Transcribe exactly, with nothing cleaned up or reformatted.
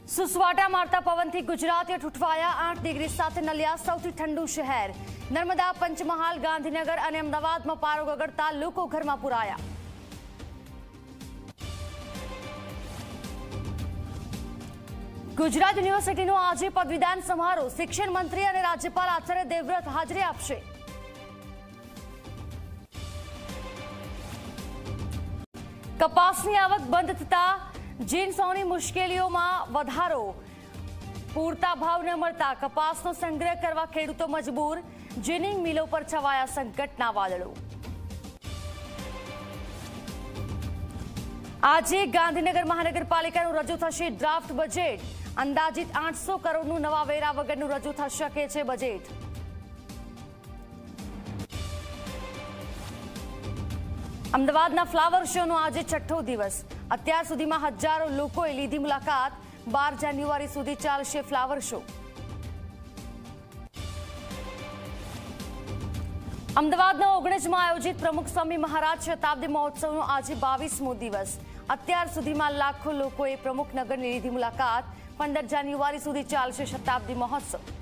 સુસવાટા મારતા પવનથી ગુજરાતે ઠૂઠવાયા આઠ ડિગ્રી સાથે નલિયા સૌથી ઠંડુ શહેર। નર્મદા, પંચમહાલ, ગાંધીનગર અને અમદાવાદમાં પારો ગગડતા લોકો ઘરમાં પુરાયા। ગુજરાત યુનિવર્સિટીનો આજે પદવીદાન સમારોહ, શિક્ષણ મંત્રી અને રાજ્યપાલ આચાર્ય દેવવ્રત હાજરી આપશે। કપાસની આવક બંધ થતા જીન્સોની મુશ્કેલીઓમાં વધારો, પૂરતા ભાવ ન મળતા કપાસનો સંગ્રહ કરવા ખેડૂતો મજબૂર, જીનિંગ મિલો પર છવાયા સંકટના વાદળો। આજે ગાંધીનગર મહાનગરપાલિકાનું રજૂ થશે ડ્રાફ્ટ બજેટ, અંદાજિત આઠસો કરોડનું નવા વેરા વગરનું રજૂ થઈ શકે છે બજેટ। અમદાવાદના ફ્લાવર શોનો આજે છઠ્ઠો દિવસ, અત્યાર સુધીમાં હજારો લોકોએ લીધી મુલાકાત, બાર જાન્યુઆરી સુધી ચાલશે ફ્લાવર શો। અમદાવાદના ઓગણીસમાં આયોજિત પ્રમુખ સ્વામી મહારાજ શતાબ્દી મહોત્સવનો આજે બાવીસમો દિવસ, અત્યાર સુધીમાં લાખો લોકોએ પ્રમુખ નગરની લીધી મુલાકાત, પંદર જાન્યુઆરી સુધી ચાલશે શતાબ્દી મહોત્સવ।